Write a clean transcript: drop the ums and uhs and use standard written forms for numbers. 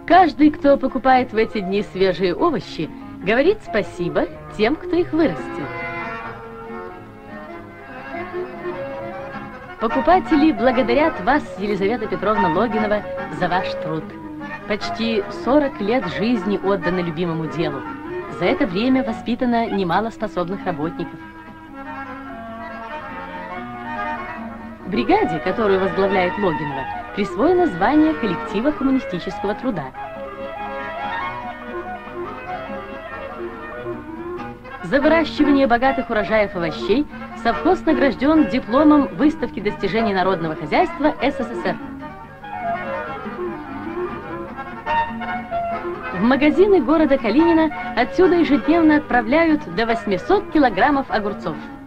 Каждый, кто покупает в эти дни свежие овощи, говорит спасибо тем, кто их вырастил. Покупатели благодарят вас, Елизавета Петровна Логинова, за ваш труд. Почти 40 лет жизни отдано любимому делу. За это время воспитано немало способных работников. Бригаде, которую возглавляет Логинова, присвоено звание коллектива коммунистического труда. За выращивание богатых урожаев овощей совхоз награжден дипломом выставки достижений народного хозяйства СССР. В магазины города Калинина отсюда ежедневно отправляют до 800 килограммов огурцов.